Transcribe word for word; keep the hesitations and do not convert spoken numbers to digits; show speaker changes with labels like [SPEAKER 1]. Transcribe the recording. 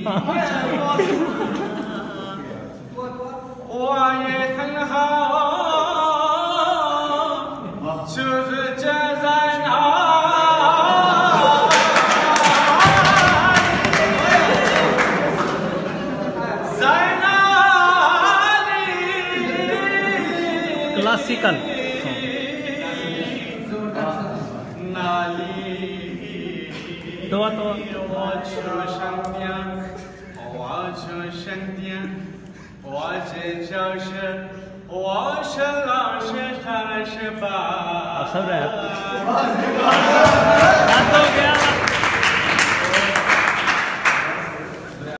[SPEAKER 1] 我也很好，就是这在哪？在哪里
[SPEAKER 2] classical
[SPEAKER 1] 哪里
[SPEAKER 2] तो तो
[SPEAKER 1] 我出生点，我出生点。我这就是我是老师，他是爸。
[SPEAKER 2] सब रैप